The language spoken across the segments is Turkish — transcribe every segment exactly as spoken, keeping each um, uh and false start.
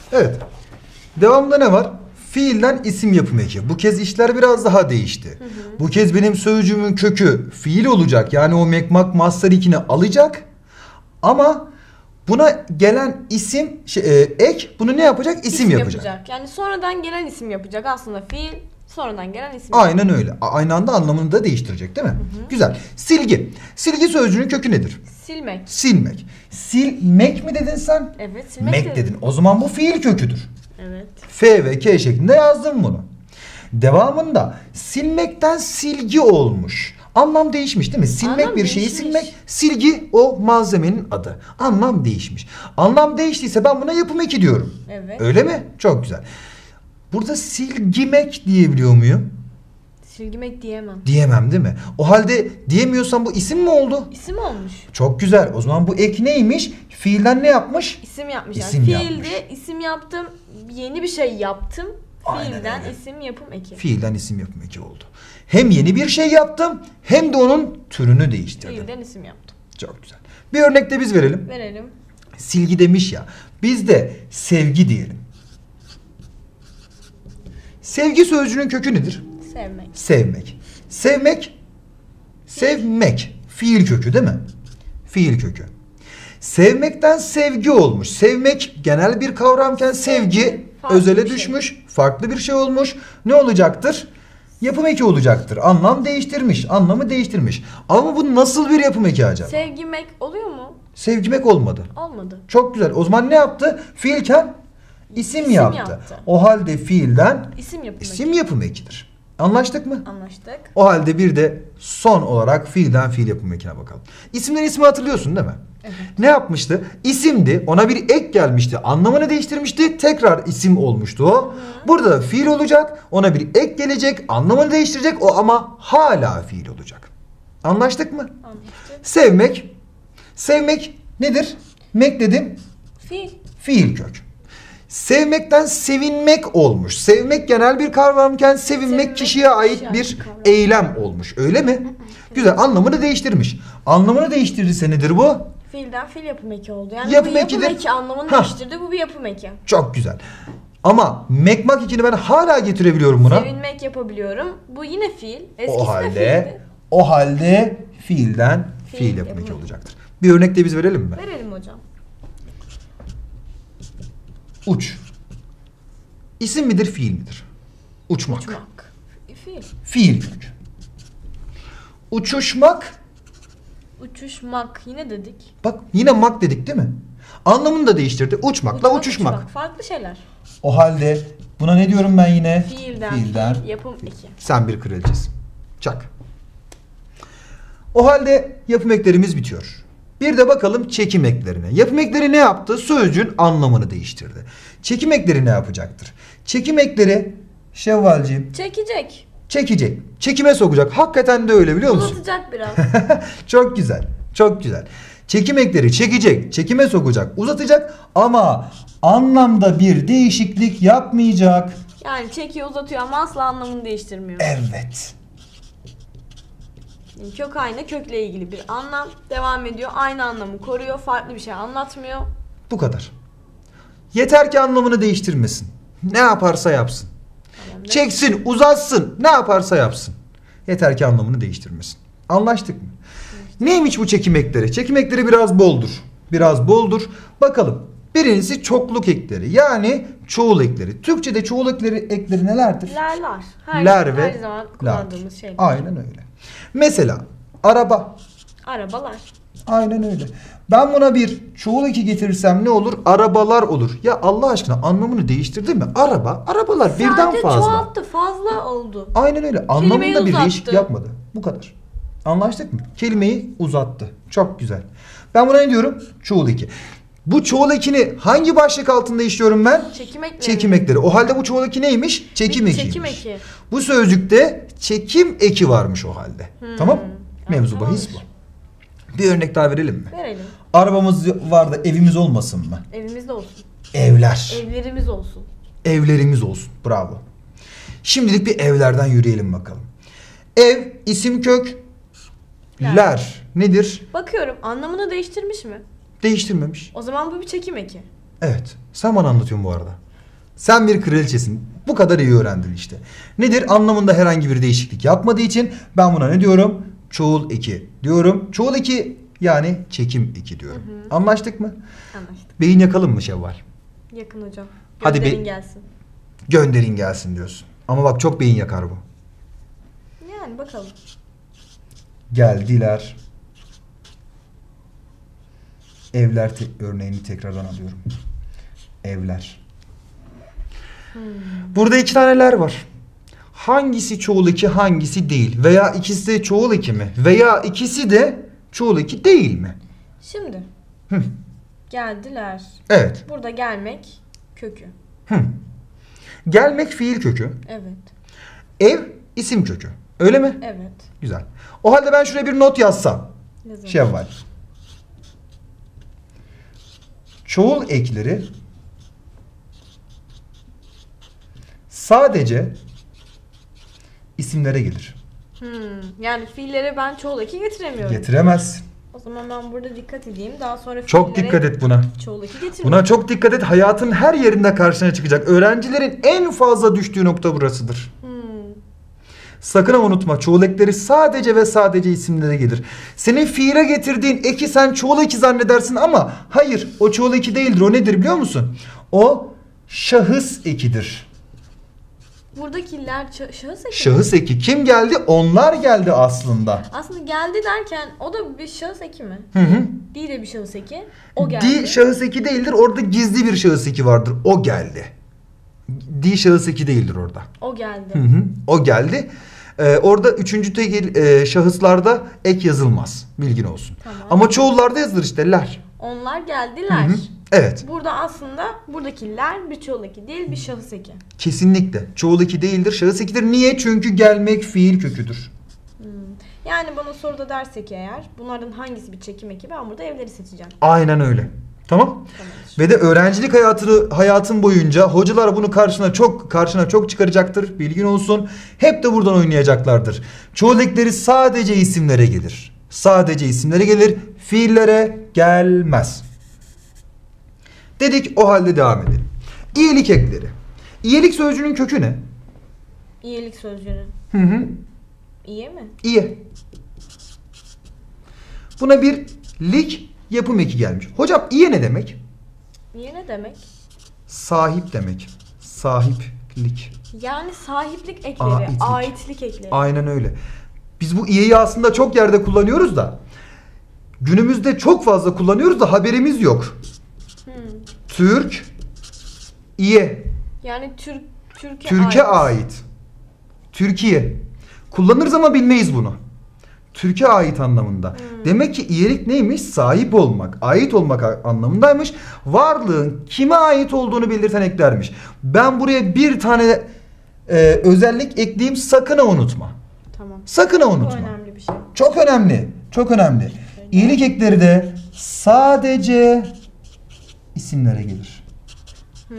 Evet. Devamında ne var? Fiilden isim yapım eki. Bu kez işler biraz daha değişti. Hı hı. Bu kez benim sözcüğümün kökü fiil olacak. Yani o mekmak master ikini alacak. Ama buna gelen isim şey, e, ek bunu ne yapacak? İsim, İsim yapacak. yapacak. Yani sonradan gelen isim yapacak. Aslında fiil sonradan gelen isim. Aynen yapacak. öyle. Aynı anda anlamını da değiştirecek değil mi? Hı hı. Güzel. Silgi. Silgi sözcüğünün kökü nedir? Silmek. Silmek. Silmek mi dedin sen? Evet, silmek Mek dedim. dedin. O zaman bu fiil köküdür. Evet. F ve K şeklinde yazdım bunu. Devamında silmekten silgi olmuş. Anlam değişmiş değil mi? Silmek Anlam bir şeyi değişmiş. silmek, silgi o malzemenin adı. Anlam değişmiş. Anlam değiştiyse ben buna yapım eki diyorum. Evet. Öyle mi? Çok güzel. Burada silgimek diyebiliyor muyum? Silgimek diyemem. Diyemem değil mi? O halde diyemiyorsam bu isim mi oldu? İsim olmuş. Çok güzel. O zaman bu ek neymiş? Fiilden ne yapmış? İsim yapmış. İsim yani. yapmış. Fiilde isim yaptım. Yeni bir şey yaptım. Aynen Fiilden öyle. isim yapım eki. Fiilden isim yapım eki oldu. Hem yeni bir şey yaptım hem de onun türünü değiştirdim. Fiilden isim yaptım. Çok güzel. Bir örnek de biz verelim. Verelim. Silgi demiş ya. Biz de sevgi diyelim. Sevgi sözcüğünün kökü nedir? Sevmek. Sevmek. Sevmek, sevmek. Fiil kökü değil mi? Fiil kökü. Sevmekten sevgi olmuş. Sevmek genel bir kavramken sevgi, Sevgi farklı özele bir şey. düşmüş, farklı bir şey olmuş. Ne olacaktır? Yapım eki olacaktır. Anlam değiştirmiş, anlamı değiştirmiş. Ama bu nasıl bir yapım eki acaba? Sevgimek oluyor mu? Sevgimek olmadı. Olmadı. Çok güzel. O zaman ne yaptı? Fiilken isim, İsim yaptı. yaptı. O halde fiilden İsim yapım isim eki. yapım ekidir. Anlaştık mı? Anlaştık. O halde bir de son olarak fiilden fiil yapım ekine bakalım. İsimden ismi hatırlıyorsun değil mi? Evet. Ne yapmıştı? İsimdi. Ona bir ek gelmişti. Anlamını değiştirmişti. Tekrar isim olmuştu o. Hı. Burada da fiil olacak. Ona bir ek gelecek. Anlamını değiştirecek. O ama hala fiil olacak. Anlaştık mı? Anlaştık. Sevmek. Sevmek nedir? Mek dedim. Fiil. Fiil kök. Sevmekten sevinmek olmuş. Sevmek genel bir kavramken sevinmek, Sevinmek kişiye ait kişiye bir ait kavram. eylem olmuş. Öyle mi? Güzel. Anlamını değiştirmiş. Anlamını değiştirirse nedir bu? Fiilden fiil yapım eki oldu. Yani Yapım bu yapım ekidir. eki anlamını Hah. değiştirdi. Bu bir yapım eki. Çok güzel. Ama mekmak ikini ben hala getirebiliyorum buna. Sevinmek yapabiliyorum. Bu yine fiil. Eskisi O de halde fiildi. o halde fiilden Fiil fiil yapım eki yapımı. olacaktır. Bir örnek de biz verelim mi? Verelim hocam. Uç. İsim midir, fiil midir? Uçmak. Uçmak. Fiil. Fiil kök. Uçuşmak. Uçuşmak yine dedik. Bak yine mak dedik değil mi? Anlamını da değiştirdi. Uçmakla Uçmak, uçuşmak. uçmak. Farklı şeyler. O halde buna ne diyorum ben yine? Fiilden, Fiilden. fiil yapım eki. Sen bir kraliçesin. Çak. O halde yapım eklerimiz bitiyor. Bir de bakalım çekim eklerine. Yapım ekleri ne yaptı? Sözcüğün anlamını değiştirdi. Çekim ekleri ne yapacaktır? Çekim ekleri Şevvalciğim Çekecek. çekecek. Çekime sokacak. Hakikaten de öyle biliyor musun? Uzatacak biraz. Çok güzel. Çok güzel. Çekim ekleri çekecek, çekime sokacak, uzatacak ama anlamda bir değişiklik yapmayacak. Yani çekiyor uzatıyor ama asla anlamını değiştirmiyor. Evet. Yani kök aynı, kökle ilgili bir anlam devam ediyor. Aynı anlamı koruyor. Farklı bir şey anlatmıyor. Bu kadar. Yeter ki anlamını değiştirmesin. Ne yaparsa yapsın. Tamam, Çeksin, uzatsın. Ne yaparsa yapsın. Yeter ki anlamını değiştirmesin. Anlaştık mı? Neymiş bu çekim ekleri? Çekim ekleri biraz boldur. Biraz boldur. Bakalım. Birincisi çokluk ekleri. Yani çoğul ekleri. Türkçe'de çoğul ekleri, ekleri nelerdir? Lerler. Her, Ler ve her zaman lar. kullandığımız şeyler. Aynen öyle. Mesela araba. Arabalar. Aynen öyle. Ben buna bir çoğul eki getirirsem ne olur? Arabalar olur. Ya Allah aşkına anlamını değiştirdi mi? Araba, arabalar Sadece birden fazla. çoğalttı, fazla oldu. Aynen öyle. Anlamında bir uzattı. değişiklik yapmadı. Bu kadar. Anlaştık mı? Kelimeyi uzattı. Çok güzel. Ben buna ne diyorum? Çoğul eki. Bu çoğul ekini hangi başlık altında işliyorum ben? Çekim ekleri. Çekim ekleri. O halde bu çoğul eki neymiş? Çekim Bir ekiymiş. çekim eki. Bu sözcükte çekim eki varmış o halde. Hmm. Tamam? Mevzu Tamamdır. bahis bu. Bir örnek daha verelim mi? Verelim. Arabamız var da evimiz olmasın mı? Evimizde olsun. Evler. Evlerimiz olsun. Evlerimiz olsun. Bravo. Şimdilik bir evlerden yürüyelim bakalım. Ev, isim kök, Ler. ler nedir? Bakıyorum anlamını değiştirmiş mi? Değiştirmemiş. O zaman bu bir çekim eki. Evet. Sen bana anlatıyorsun bu arada. Sen bir kraliçesin. Bu kadar iyi öğrendin işte. Nedir? Anlamında herhangi bir değişiklik yapmadığı için ben buna ne diyorum? Çoğul eki diyorum. Çoğul eki yani çekim eki diyorum. Hı hı. Anlaştık mı? Anlaştık. Beyin yakalım mı Şevval? Yakın hocam. Hadi Gönderin bir- gelsin. Gönderin gelsin diyorsun. Ama bak çok beyin yakar bu. Yani bakalım. Geldiler. Evler te- örneğini tekrardan alıyorum. Evler. Hmm. Burada iki taneler var. Hangisi çoğul eki, hangisi değil? Veya ikisi de çoğul eki mi? Veya ikisi de çoğul eki değil mi? Şimdi. Hı. Geldiler. Evet. Burada gelmek kökü. Hı. Gelmek fiil kökü. Evet. Ev isim kökü. Öyle mi? Evet. Güzel. O halde ben şuraya bir not yazsam. Yazalım. Şevval. Çoğul ekleri sadece isimlere gelir. Hmm. Yani fiillere ben çoğul eki getiremiyorum. Getiremezsin. O zaman ben burada dikkat edeyim. Daha sonra Çok fiillere dikkat et buna. çoğul eki getirmeyeyim. Buna çok dikkat et. Hayatın her yerinde karşına çıkacak. Öğrencilerin en fazla düştüğü nokta burasıdır. Hmm. Sakın ha unutma. Çoğul ekleri sadece ve sadece isimlere gelir. Senin fiile getirdiğin eki sen çoğul eki zannedersin ama hayır, o çoğul eki değildir. O nedir biliyor musun? O şahıs ekidir. Buradakiler şa- şahıs eki mi? Şahıs eki. Kim geldi? Onlar geldi aslında. Aslında geldi derken o da bir şahıs eki mi? Hı hı. Di de bir şahıs eki. O geldi. Di şahıs eki değildir. Orada gizli bir şahıs eki vardır. O geldi. Di şahıs eki değildir orada. O geldi. Hı hı. O geldi. Ee, orada üçüncü tekil e, şahıslarda ek yazılmaz. Bilgin olsun. Tamam. Ama çoğullarda yazılır işte ler. Onlar Hı geldiler. hı. Evet. Burada aslında buradakiler bir çoğul eki değil, bir şahıs eki. Kesinlikle. Çoğul eki değildir. Şahıs ekidir. Niye? Çünkü gelmek fiil köküdür. Hmm. Yani bana soruda derse ki eğer bunlardan hangisi bir çekim eki, ben burada evleri seçeceğim. Aynen öyle. Tamam? Tamamdır. Ve de öğrencilik hayatını hayatın boyunca hocalar bunu karşına çok karşına çok çıkaracaktır. Bilgin olsun. Hep de buradan oynayacaklardır. Çoğul ekleri sadece isimlere gelir. Sadece isimlere gelir. Fiillere gelmez. Dedik, o halde devam edelim. İyilik ekleri. İyilik sözcüğünün kökü ne? İyilik sözcüğünün. Hı hı. İyi mi? İyi. Buna bir lik yapım eki gelmiş. Hocam iyi ne demek? İyi ne demek? Sahip demek. Sahiplik. Yani sahiplik ekleri, Aitlik. aitlik ekleri. Aynen öyle. Biz bu iyeyi aslında çok yerde kullanıyoruz da günümüzde çok fazla kullanıyoruz da haberimiz yok. Hmm. Türk iye. Yani Türk Türkiye Türkiye ait. Türkiye. Kullanırız ama bilmeyiz bunu. Türkiye ait anlamında. Hmm. Demek ki iyilik neymiş? Sahip olmak, ait olmak anlamındaymış. Varlığın kime ait olduğunu belirten eklermiş. Ben buraya bir tane e, özellik ekleyeyim, sakın ha unutma. Tamam. Sakın ha Bu unutma. önemli bir şey. Çok önemli. Çok önemli. İyilik ekleri de sadece isimlere gelir. Hmm.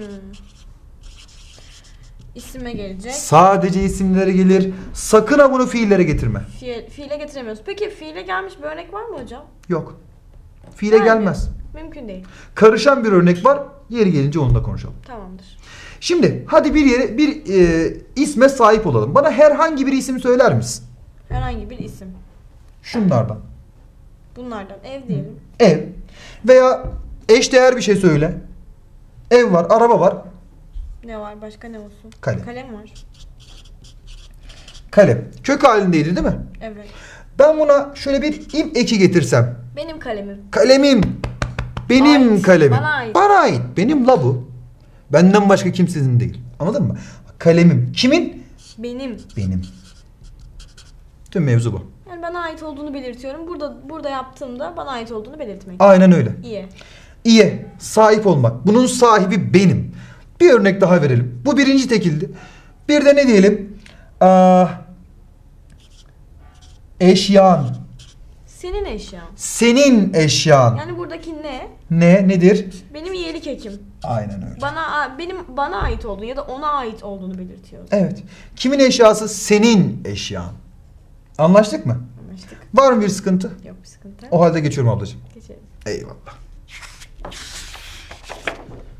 İsime gelecek. Sadece isimlere gelir. Sakın ha bunu fiillere getirme. Fiil, fiile getiremiyoruz. Peki fiile gelmiş bir örnek var mı hocam? Yok. Fiile Yani, gelmez. Mümkün değil. Karışan bir örnek var. Yeri gelince onu da konuşalım. Tamamdır. Şimdi hadi bir yere bir e, isme sahip olalım. Bana herhangi bir isim söyler misin? Herhangi bir isim. Şunlardan. Bunlardan ev diyelim. Ev veya eşdeğer bir şey söyle. Ev var, araba var, Ne var? Başka ne olsun? Kalem. Kalem var. kalem. Kök halindeydi değil mi? Evet. Ben buna şöyle bir im eki getirsem. Benim kalemim. Kalemim. Benim Ait, kalemim. bana ait. Bana ait. Benim la bu. Benden başka kimsenin değil. Anladın mı? Kalemim. Kimin? Benim. Benim. Tüm mevzu bu. Yani bana ait olduğunu belirtiyorum. Burada burada yaptığımda bana ait olduğunu belirtmek. Aynen öyle. İyi. İyi. Sahip olmak. Bunun sahibi benim. Bir örnek daha verelim. Bu birinci tekildi. Bir de ne diyelim? Aa, eşyan. Senin eşyan. Senin eşyan. Yani buradaki ne? Ne? Nedir? Benim iyilik ekim. Aynen öyle. Bana benim bana ait olduğunu ya da ona ait olduğunu belirtiyor. Evet. Kimin eşyası? Senin eşyan. Anlaştık mı? Anlaştık. Var mı bir sıkıntı? Yok bir sıkıntı. O halde geçiyorum ablacığım. Geçelim. Eyvallah.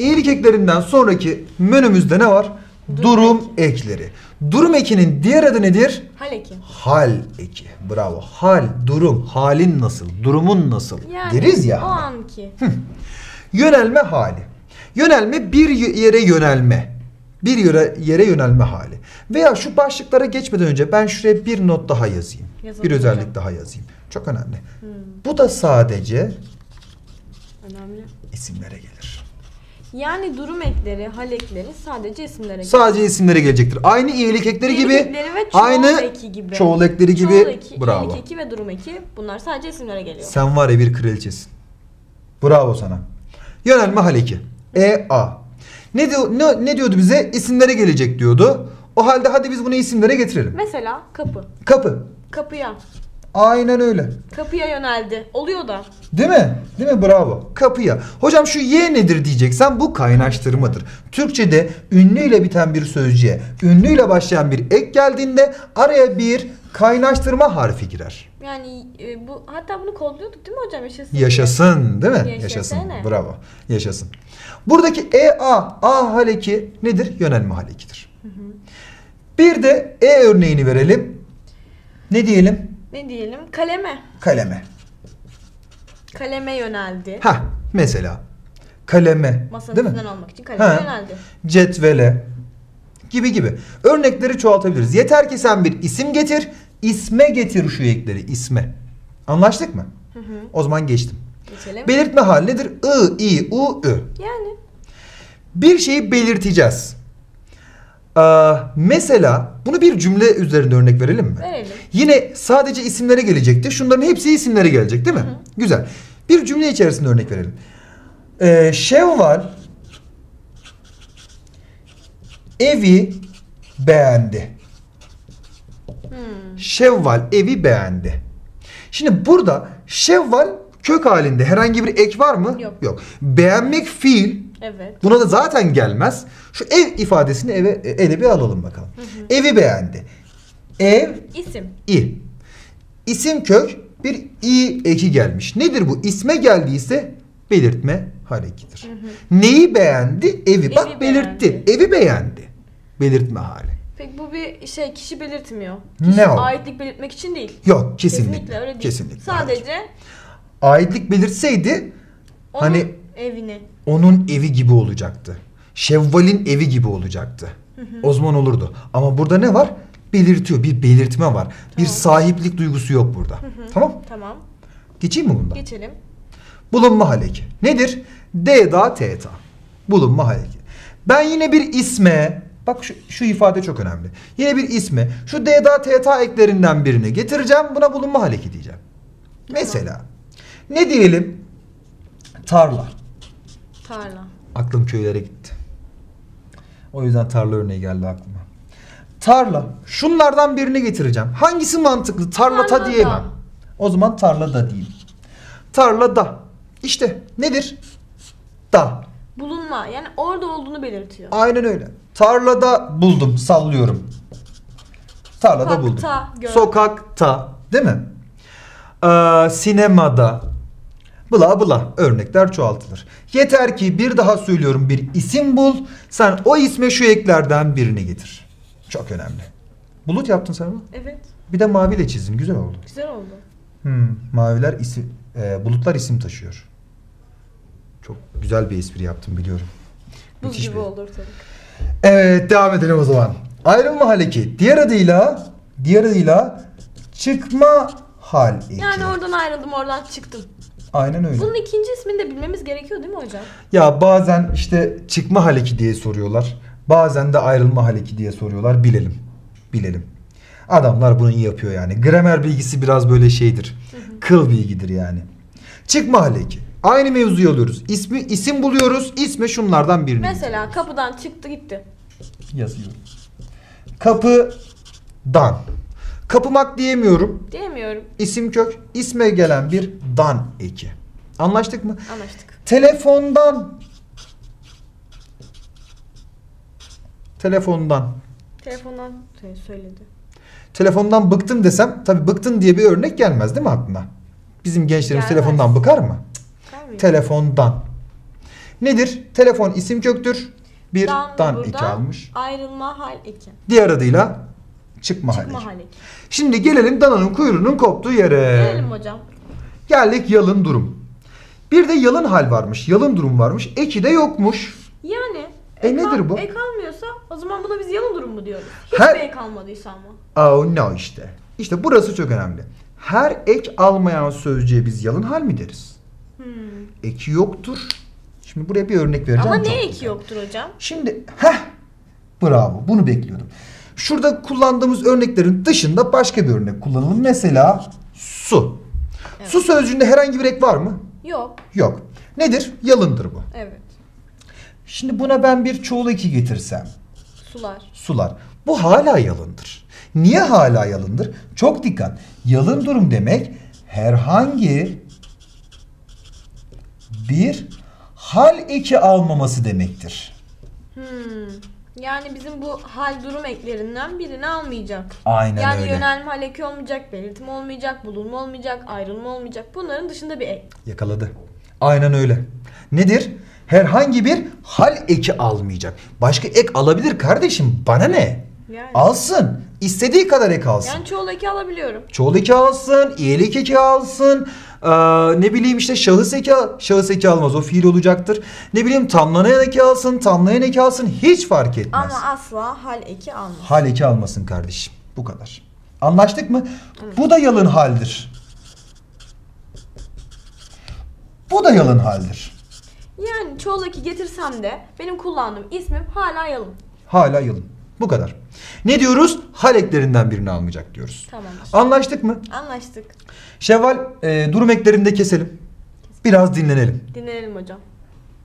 İyilik eklerinden sonraki menümüzde ne var? Durum, Durum ekleri. Durum ekinin diğer adı nedir? Hal eki. Hal eki. Bravo. Hal, durum, halin nasıl, durumun nasıl Yani deriz ya. o anki. Yönelme hali. Yönelme bir yere yönelme. Bir yere, yere yönelme hali. Veya şu başlıklara geçmeden önce ben şuraya bir not daha yazayım. Yazalım bir özellik hocam. daha yazayım. Çok önemli. Hmm. Bu da sadece Önemli. isimlere gelir. Yani durum ekleri, hal ekleri sadece isimlere gelir. Sadece isimlere gelecektir. Aynı iyilik ekleri İyilik gibi. ekleri ve çoğul Aynı eki gibi. çoğul ekleri gibi. Çoğul eki, Bravo. iyilik eki ve durum eki bunlar sadece isimlere geliyor. Sen var ya bir kraliçesin. Bravo sana. Yönelme hal eki. E A. Ne, diyor, ne, ne diyordu bize? İsimlere gelecek diyordu. O halde hadi biz bunu isimlere getirelim. Mesela kapı. Kapı. Kapıya. Aynen öyle. Kapıya yöneldi. Oluyor da. Değil mi? Değil mi? Bravo. Kapıya. Hocam şu Y nedir diyeceksen bu kaynaştırmadır. Türkçe'de ünlüyle biten bir sözcüğe ünlüyle başlayan bir ek geldiğinde araya bir kaynaştırma harfi girer. Yani e, bu hatta bunu kodluyorduk değil mi hocam? Yaşasın. Yaşasın değil mi? Yaşasın. Yaşasın. Bravo. Yaşasın. Buradaki E A, A haleki nedir? Yönelme halekidir. Hı hı. Bir de E örneğini verelim. Ne diyelim? Ne diyelim? Kaleme. Kaleme. Kaleme yöneldi. Ha, mesela kaleme, Masanın değil mi? üstünden almak için kaleme Ha. yöneldi. Cetvele gibi gibi. Örnekleri çoğaltabiliriz. Yeter ki sen bir isim getir, isme getir şu ekleri, isme. Anlaştık mı? Hı hı. O zaman geçtim. Geçelim. Belirtme hali nedir? I, I, U, Ü. Yani. Bir şeyi belirteceğiz. Ee, mesela bunu bir cümle üzerinde örnek verelim mi? Verelim. Yine sadece isimlere gelecekti. Şunların hepsi isimlere gelecek değil mi? Hı hı. Güzel. Bir cümle içerisinde örnek verelim. Ee, Şevval evi beğendi. Hmm. Şevval evi beğendi. Şimdi burada Şevval kök halinde herhangi bir ek var mı? Yok. Yok. Beğenmek fiil. Evet. Buna da zaten gelmez. Şu ev ifadesini eve ele bir alalım bakalım. Hı hı. Evi beğendi. Ev İsim. i. İsim kök bir i eki gelmiş. Nedir bu? İsme geldiyse belirtme harekidir. Hı hı. Neyi beğendi? Evi. Evi Bak belirtti. beğendi. Evi beğendi. Belirtme hali. Peki bu bir şey kişi belirtmiyor. Ne Kişi o? aitlik belirtmek için değil. Yok kesinlikle. Kesinlikle öyle değil. Kesinlikle. hayır. Sadece Aitlik belirtseydi onun hani evini. onun evi gibi olacaktı. Şevval'in evi gibi olacaktı. Hı hı. O zaman olurdu. Ama burada ne var? Belirtiyor. Bir belirtme var. Bir Tamam. sahiplik duygusu yok burada. Hı hı. Tamam. Tamam. Geçeyim mi bundan? Geçelim. Bulunma haleki. Nedir? D da teta. Bulunma haleki. Ben yine bir isme, bak şu, şu ifade çok önemli. Yine bir isme şu D da teta eklerinden birini getireceğim. Buna bulunma haleki diyeceğim. Mesela ne diyelim? Tarla. Tarla. Aklım köylere gitti. O yüzden tarla örneği geldi aklıma. Tarla. Şunlardan birini getireceğim. Hangisi mantıklı? Tarlata Tarlada. diyemem. O zaman tarlada diyeyim. Tarlada. İşte nedir? Da. Bulunma. Yani orada olduğunu belirtiyor. Aynen öyle. Tarlada buldum. Sallıyorum. Tarlada Sokakta buldum. gördüm. Sokakta. Değil mi? Ee, sinemada. Bla bla. Örnekler çoğaltılır. Yeter ki bir daha söylüyorum bir isim bul. Sen o isme şu eklerden birini getir. Çok önemli. Bulut yaptın sen mi? Evet. Bir de maviyle çizdin. Güzel oldu. Güzel oldu. Hmm, maviler isim, e, bulutlar isim taşıyor. Çok güzel bir espri yaptım biliyorum. Buz Müthiş gibi bir- olur tabii. Evet devam edelim o zaman. Ayrılma haleki. Diğer adıyla diğer adıyla çıkma hal eki. Yani oradan ayrıldım, oradan çıktım. Aynen öyle. Bunun ikinci ismini de bilmemiz gerekiyor değil mi hocam? Ya bazen işte çıkma haleki diye soruyorlar. Bazen de ayrılma haleki diye soruyorlar. Bilelim. Bilelim. Adamlar bunu iyi yapıyor yani. Gramer bilgisi biraz böyle şeydir. Kıl bilgidir yani. Çıkma haleki. Aynı mevzuyu alıyoruz. İsmi isim buluyoruz. İsme şunlardan birini Mesela kapıdan çıktı gitti. yazıyorum. Kapıdan. Kapımak diyemiyorum. Diyemiyorum. İsim kök. İsme gelen bir dan eki. Anlaştık mı? Anlaştık. Telefondan. Telefondan. Telefondan şey söyledi. Telefondan bıktım desem tabii bıktın diye bir örnek gelmez değil mi aklına? Bizim gençlerimiz Gelmez. telefondan bıkar mı? Var mı? Telefondan. Nedir? Telefon isim köktür. Bir Dan, dan burada eki almış. Ayrılma hal eki. Diğer adıyla çıkma, Çıkma hal hal eki. eki. Şimdi gelelim dananın kuyruğunun koptuğu yere. Gelelim hocam. Geldik yalın durum. Bir de yalın hal varmış. Yalın durum varmış. Eki de yokmuş. Yani E ek nedir al- bu? Ek almıyorsa o zaman buna biz yalın durum mu diyoruz? Hiçbir Her- ek almadıysa ama. Oh no işte. İşte burası çok önemli. Her ek almayan sözcüğe biz yalın hal mi deriz? Hmm. Eki yoktur. Şimdi buraya bir örnek vereceğim. Ama Çok ne eki güzel. yoktur hocam? Şimdi heh, bravo, bunu bekliyordum. Şurada kullandığımız örneklerin dışında başka bir örnek kullanalım. Mesela su. Evet. Su sözcüğünde herhangi bir ek var mı? Yok. Yok. Nedir? Yalındır bu. Evet. Şimdi buna ben bir çoğul eki getirsem. Sular. Sular. Bu hala yalındır. Niye hala yalındır? Çok dikkat. Yalın durum demek herhangi bir hal eki almaması demektir. Hmm. Yani bizim bu hal durum eklerinden birini almayacak. Aynen yani öyle. yönelme hal eki olmayacak, belirtim olmayacak, bulunma olmayacak, ayrılma olmayacak. Bunların dışında bir ek. Yakaladı. Aynen öyle. Nedir? Herhangi bir hal eki almayacak. Başka ek alabilir kardeşim. Bana ne? Yani. Alsın. İstediği kadar ek alsın. Yani çoğul eki alabiliyorum. Çoğul eki alsın, iyilik eki alsın, ee, ne bileyim işte şahıs eki, al- şahıs eki almaz, o fiil olacaktır. Ne bileyim tamlayan eki alsın, tamlayan eki alsın, hiç fark etmez. Ama asla hal eki almaz. Hal eki almasın kardeşim, bu kadar. Anlaştık mı? Bu da yalın haldir. Bu da yalın haldir. Yani çoğul eki getirsem de benim kullandığım ismim hala yalın. Hala yalın. Bu kadar. Ne diyoruz? Hal eklerinden birini almayacak diyoruz. Tamamdır. Anlaştık mı? Anlaştık. Şevval, e, durum eklerini de keselim. Biraz dinlenelim. Dinleyelim hocam.